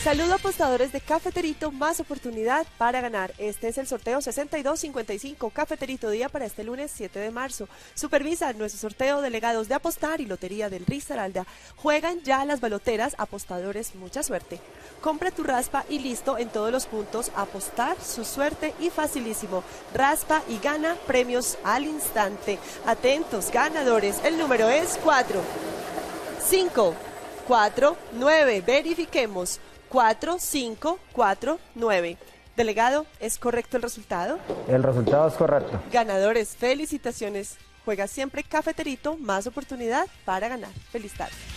Saludo apostadores de Cafeterito, más oportunidad para ganar. Este es el sorteo 6255, Cafeterito día para este lunes 7 de marzo. Supervisan nuestro sorteo delegados de Apostar y Lotería del Risaralda. Juegan ya las baloteras, apostadores, mucha suerte. Compra tu raspa y listo en todos los puntos. Apostar, su suerte y facilísimo. Raspa y gana premios al instante. Atentos, ganadores. El número es 4, 5, 4, 9. Verifiquemos. 4, 5, 4, 9. Delegado, ¿es correcto el resultado? El resultado es correcto. Ganadores, felicitaciones. Juega siempre Cafeterito, más oportunidad para ganar. Feliz tarde.